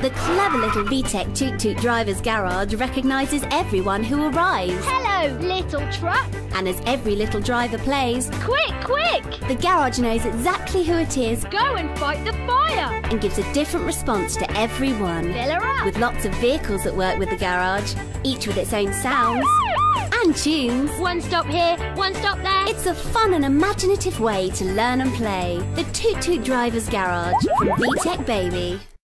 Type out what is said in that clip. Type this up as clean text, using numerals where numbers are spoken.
The clever little VTech Toot Toot driver's garage recognises everyone who arrives. Hello, little truck. And as every little driver plays, Quick, quick! the garage knows exactly who it is Go and fight the fire! and gives a different response to everyone. Fill her up! With lots of vehicles that work with the garage, each with its own sounds and tunes. One stop here, one stop there. It's a fun and imaginative way to learn and play. The Toot Toot driver's garage from VTech Baby.